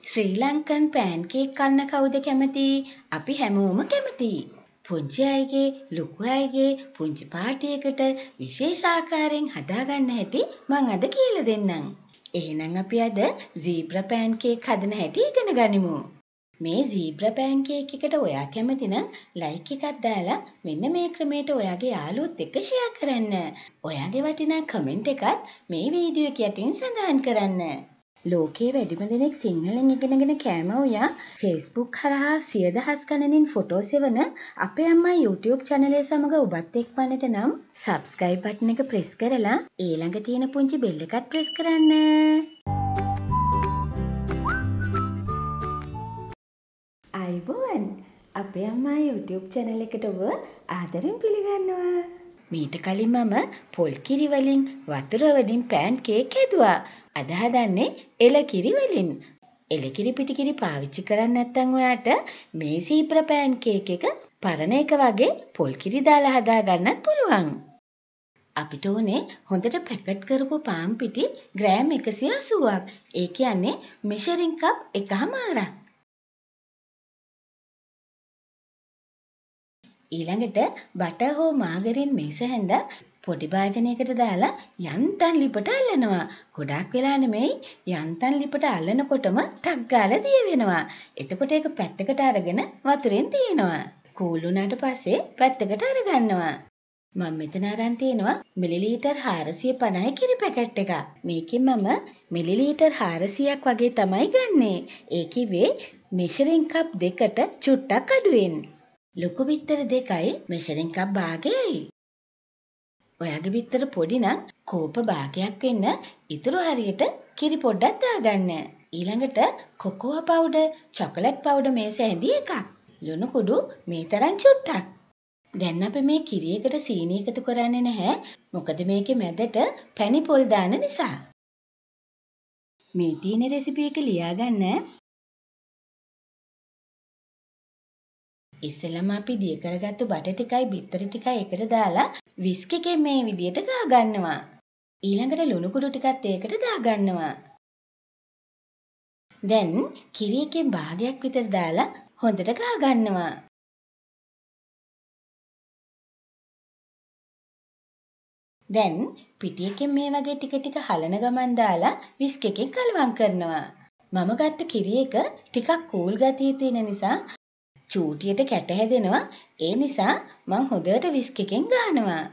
ශ්‍රී Lankan pancake කන්න කවුද කැමති? අපි හැමෝම කැමතියි. පුංචි අයගේ, ලොකු අයගේ පුංචි පාටියකට විශේෂ ආකාරයෙන් හදාගන්න හැටි මං අද කියලා දෙන්නම්. එහෙනම් අපි අද zebra pancake හදන හැටි ඉගෙන ගනිමු. මේ zebra pancake එකට ඔයා කැමති නම් like එකක් දාලා මෙන්න මේ ක්‍රමයට ඔයාගේ යාළුවොත් එක්ක share කරන්න. ඔයාගේ වටිනා comment එකත් මේ වීඩියෝ එක යටින් සඳහන් කරන්න. ලෝකයේ වැඩිම දෙනෙක් සිංහලෙන් ඉගෙනගෙන කෑම උයා Facebook හරහා 100,000 ගණනින් ෆොටෝ සෙවන අපේ අම්මා YouTube channel එක සමග ඔබත් එක්වන්නට නම් subscribe button එක press කරලා ඊළඟ තියෙන පුංචි bell එකත් press කරන්න. අයිබෝන් අපේ අම්මා YouTube channel එකට ඔබ ආදරෙන් පිළිගන්නවා. මීට කලින් මම පොල් කිරි වලින් වතුර වලින් pancake හැදුවා. අද හදන්නේ එලකිරි වලින්. එලකිරි පිටිකිරි පාවිච්චි කරන්නේ නැත්නම් ඔයාට මේ zebra pancake එක පරණ එක වගේ පොල් කිරි දාලා හදා ගන්නත් පුළුවන්. අපිට ඕනේ හොඳට පැකට් කරපු පාන් පිටි ග්‍රෑම් 180ක්. ඒ කියන්නේ measuring cup එකමාරක්. ඊළඟට බටර් හෝ මාගරින් මේස හැඳ පොඩි භාජනයකට දාලා යන්තම් ලිපට අල්ලනවා. ගොඩාක් වෙලා නෙමෙයි යන්තම් ලිපට අල්ලනකොටම ටක් ගාලා දිය වෙනවා. එතකොට ඒක පැත්තකට අරගෙන වතුරෙන් තියෙනවා. කූල් වුණාට පස්සේ පැත්තකට අරගන්නවා. මම මෙතන අරන් තියෙනවා මිලිලීටර් 450 කිරි පැකට් එකක්. මේකෙන් මම මිලිලීටර් 400ක් වගේ තමයි ගන්නෙ. ඒ කිව්වේ measuring cup දෙකට චුට්ටක් අඩුවෙන්. ලොකු බිත්තර දෙකයි measuring cup භාගයයි. ඔයාගේ බිත්තර පොඩි නම් කෝප භාගයක් වෙන්න ඉතුරු හරියට කිරි පොඩ්ඩක් දාගන්න. ඊළඟට කොකෝා පවුඩර්, චොකලට් පවුඩර් මේස ඇඳි එකක්. ලුණු කුඩු මේ තරම් චුට්ටක්. දැන් අපි මේ කිරි එකට සීනි එකතු කරන්නේ නැහැ. මොකද මේකේ මැදට පැණි පොල් දාන නිසා. මේ තියෙන රෙසිපි එක ලියාගන්න. ඉස්සෙල්ලාම අපි දිය කරගත්තු බටර් ටිකයි බිත්තර ටිකයි එකට දාලා විස්ක් එකෙන් මේ විදියට ගා ගන්නවා. ඊළඟට ලුණු කුඩු ටිකත් ඒකට දා ගන්නවා. දැන් කිරි එකෙන් භාගයක් විතර දාලා හොඳට ගා ගන්නවා. දැන් පිටි එකෙන් මේ වගේ ටික ටික හලන ගමන් දාලා විස්ක් එකෙන් කලවම් කරනවා. මම ගත්ත කිරි එක ටිකක් කූල් ගතිය තියෙන නිසා චූටියට කැට හැදෙනවා. ඒ නිසා මං හොඳට විස්ක් එකෙන් ගානවා.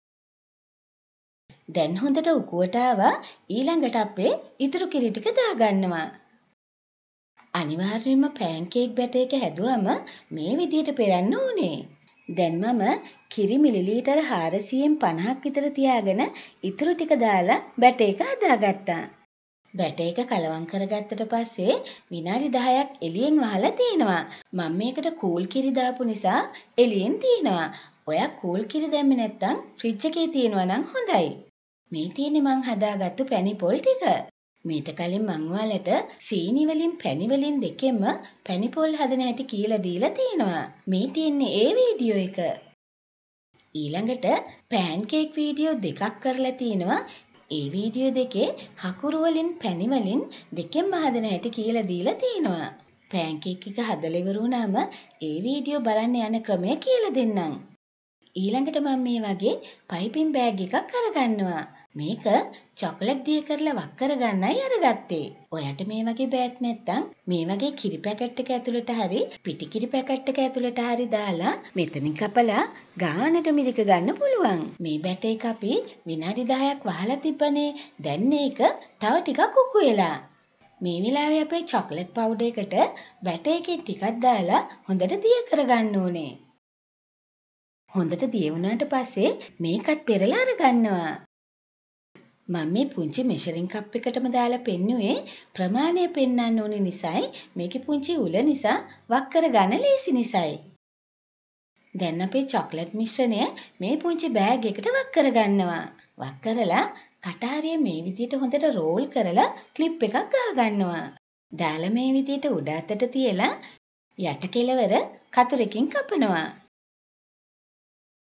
දැන් හොඳට උකුවට ආවා. ඊළඟට අපේ ඉතුරු කිරි ටික දාගන්නවා. අනිවාර්යයෙන්ම pancake batter එක හැදුවම මේ විදියට පෙරන්න ඕනේ. දැන් මම කිරි මිලිලීටර 450ක් විතර තියාගෙන ඉතුරු ටික දාලා batter එක හදාගත්තා. batter එක කලවම් කරගත්තට පස්සේ විනාඩි 10ක් එළියෙන් වහලා තිනවා. මම මේකට කූල් කිරි දාපු නිසා එළියෙන් තිනවා. ඔයා කූල් කිරි දැම්මේ නැත්නම් ෆ්‍රිජ් එකේ තියනවා නම් හොඳයි. මේ තියෙන්නේ මං හදාගත්තු පැණි පොල් ටික. මීට කලින් මං ඔයාලට සීනි වලින් පැණි වලින් දෙකෙන්ම පැණි පොල් හදන හැටි කියලා දීලා තිනවා. මේ තියෙන්නේ ඒ වීඩියෝ එක. ඊළඟට pancake වීඩියෝ දෙකක් කරලා තිනවා. ඒ වීඩියෝ දෙකේ හකුරු වලින් පැණි වලින් දෙකෙන්ම හදන හැටි කියලා දීලා තිනවා. pancake එක හදලා ඉවර වුණාම ඒ වීඩියෝ බලන්න යන ක්‍රමය කියලා දෙන්නම්. ඊළඟට මම මේ වගේ පයිපින් බෑග් එකක් අරගන්නවා. මේක චොකලට් දිය කරලා වක් කරගන්නයි අරගත්තේ. ඔයාට මේ වගේ බෑග් නැත්තම් මේ වගේ කිරි පැකට් එක ඇතුළට හරි පිටි කිරි පැකට් එක ඇතුළට හරි දාලා මෙතනින් කපලා ගානට මිරික ගන්න පුළුවන්. මේ බැටර් එක අපි විනාඩි 10ක් වහලා තිබ්බනේ. දැන් මේක තව ටිකක් උකු වෙලා. මේ වෙලාවේ අපේ චොකලට් පවුඩර් එකට බැටර් එකෙන් ටිකක් දාලා හොඳට දිය කරගන්න ඕනේ. හොඳට දිය වුණාට පස්සේ මේකත් පෙරලා අරගන්නවා. මම මේ පුංචි measuring cup එකටම දාලා පෙන්නුවේ ප්‍රමාණය පෙන්වන්න ඕනේ නිසායි. මේකේ පුංචි උල නිසා වක් කරගන්න ලේසි නිසායි. දැන් අපේ චොකලට් මිශ්‍රණය මේ පුංචි බෑග් එකට වක් කරගන්නවා. වක් කරලා කටහරිය මේ විදිහට හොඳට රෝල් කරලා ක්ලිප් එකක් ගහගන්නවා. දාලා මේ විදිහට උඩ අතට තියලා යට කෙළවර කතුරකින් කපනවා.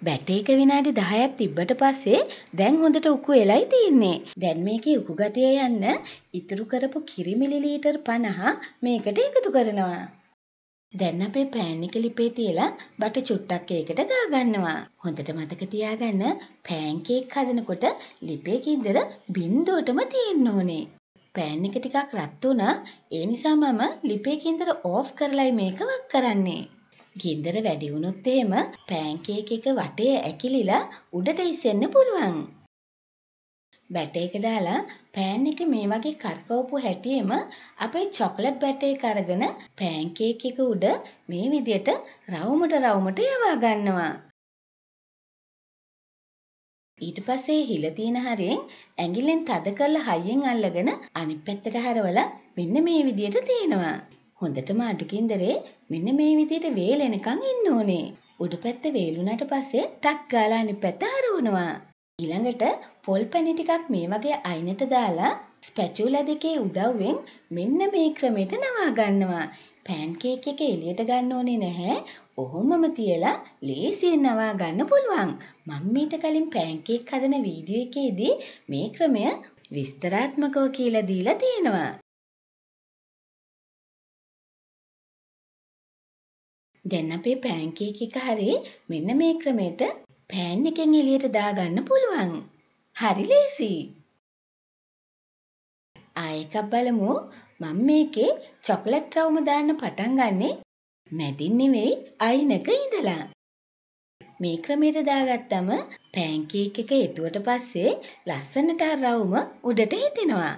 බැට් එක විනාඩි 10ක් තිබ්බට පස්සේ දැන් හොඳට උකු වෙලයි තියෙන්නේ. දැන් මේකේ උකු ගතිය යන්න ඉතුරු කරපු කිරි මිලිලීටර් 50 මේකට එකතු කරනවා. දැන් අපේ පෑන් එක ලිපේ තියලා බට චුට්ටක් ඒකට ගා ගන්නවා. හොඳට මතක තියාගන්න පෑන් කේක් හදනකොට ලිපේ ගින්දර බින්දුවටම තියෙන්න ඕනේ. පෑන් එක ටිකක් රත් වුණා. ඒ නිසා මම ලිපේ ගින්දර ඕෆ් කරලයි මේක වක් කරන්නේ. ගින්දර වැඩි වුණොත් එහෙම පෑන් කේක් එක වටේ ඇකිලිලා උඩට ඉස්සෙන්න පුළුවන්. බැට් එක දාලා පෑන් එක මේ වගේ කරකවපු හැටියෙම අපේ චොකලට් බැට් එක අරගෙන පෑන් කේක් එක උඩ මේ විදියට රවුමට යවා ගන්නවා. ඊට පස්සේ හිල තියෙන හරියෙන් ඇඟිල්ලෙන් තද කරලා හයියෙන් අල්ලගෙන අනිත් පැත්තට හරවලා මෙන්න මේ විදියට තියෙනවා. හොඳටම අඩු ගින්දරේ මෙන්න මේ විදියට වේලෙනකන් ඉන්න ඕනේ. උඩ පැත්ත වේලුණාට පස්සේ ටක් ගාලා අනිත් පැත්ත හරවනවා. ඊළඟට පොල් පැණි ටිකක් මේ වගේ අයිනට දාලා ස්පැචුලා දෙකේ උදව්වෙන් මෙන්න මේ ක්‍රමයට නවා ගන්නවා. පෑන් කේක් එක එළියට ගන්න ඕනේ නැහැ. ඔහොමම තියලා ලේසියෙන් නවා ගන්න පුළුවන්. මම මීට කලින් පෑන් කේක් හදන වීඩියෝ එකේදී මේ ක්‍රමය විස්තරාත්මකව කියලා දීලා තියෙනවා. දැන් අපේ පෑන් කේක් එක හරිය මෙන්න මේ ක්‍රමයට පෑන් එකෙන් එළියට දාගන්න පුළුවන්. හරි ලේසි. ආයෙ එකක් බලමු. මම මේකේ චොකලට් රවුම දාන්න පටන් ගන්නෙ මැදින් නෙවෙයි අයිනක ඉඳලා. මේ ක්‍රමයට දාගත්තම පෑන් කේක් එක එතුවට පස්සේ ලස්සනට රවුම උඩට හිටිනවා.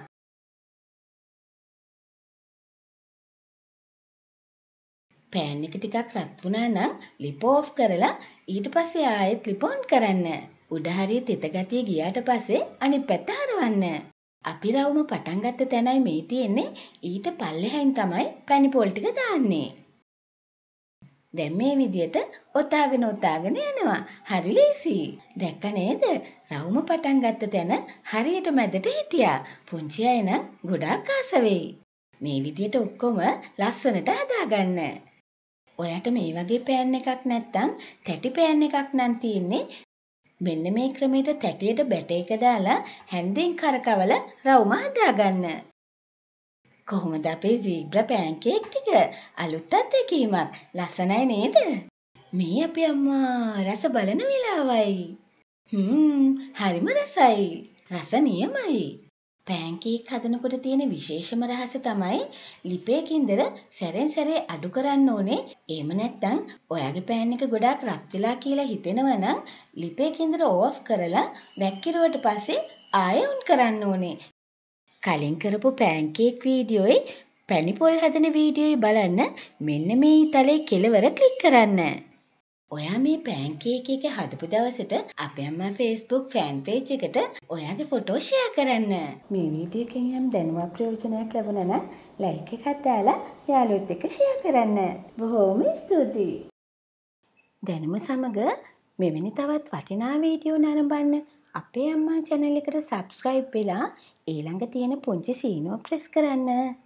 පෑන් එක ටිකක් රත් වුණා නම් ලිප ඕෆ් කරලා ඊට පස්සේ ආයෙත් ලිප ඔන් කරන්න. උඩ හරිය තෙත ගතිය ගියාට පස්සේ අනිත් පැත්ත හරවන්න. අපි රවුම පටන් ගත්ත තැනයි මේ තියෙන්නේ. ඊට පල්ලෙහායින් තමයි පැණි පොල් ටික දාන්නේ. දැන් මේ විදියට ඔතාගෙන යනවා. හරි ලේසි. දැක්ක නේද? රවුම පටන් ගත්ත තැන හරියට මැදට හිටියා. පුංචි අය නම් ගොඩාක් ආස වෙයි. මේ විදියට ඔක්කොම ලස්සනට හදාගන්න. ඔයාට මේ වගේ පෑන් එකක් නැත්නම් තැටි පෑන් එකක් නම් තියෙන්නේ. මෙන්න මේ ක්‍රමයට තැටියට බැට එක දාලා හැන්දෙන් කරකවලා රවුම හදාගන්න. කොහොමද අපේ සීබ්‍රා පෑන් කේක් ටික? අලුත් අත්දැකීමක්. ලස්සනයි නේද? මේ අපේ අම්මා රස බලන වෙලාවයි. හරිම රසයි. රස නියමයි. පෑන් කේක් හදනකොට තියෙන විශේෂම රහස තමයි ලිපේ ගින්දර සැරෙන් සැරේ අඩු කරන්න ඕනේ. එහෙම නැත්නම් ඔයාගේ පෑන් එක ගොඩාක් රත් වෙලා කියලා හිතෙනවා නම් ලිපේ ගින්දර ඕෆ් කරලා වැක්කිරුවට පස්සේ ආයෙ ඔන් කරන්න ඕනේ. කලින් කරපු පෑන් කේක් වීඩියෝයි පැණි පොල් හදන වීඩියෝයි බලන්න මෙන්න මේ ඊතලේ කෙළවර ක්ලික් කරන්න. ඔයා මේ පෑන් කේක් එක හදපු දවසට අපේ අම්මා Facebook ෆෑන් පේජ් එකට ඔයාගේ ෆොටෝ ෂෙයා කරන්න. මේ වීඩියෝ එකෙන් යම් දැනුවත් ප්‍රයෝජනයක් ලැබුණා නම් ලයික් එකක් දාලා යාළුවොත් එක්ක ෂෙයා කරන්න. බොහොම ස්තුතියි. දැනුම සමග මෙවැනි තවත් වටිනා වීඩියෝ නරඹන්න අපේ අම්මා channel එකට subscribe වෙලා ඊළඟ තියෙන පුංචි සීනුව ප්‍රෙස් කරන්න.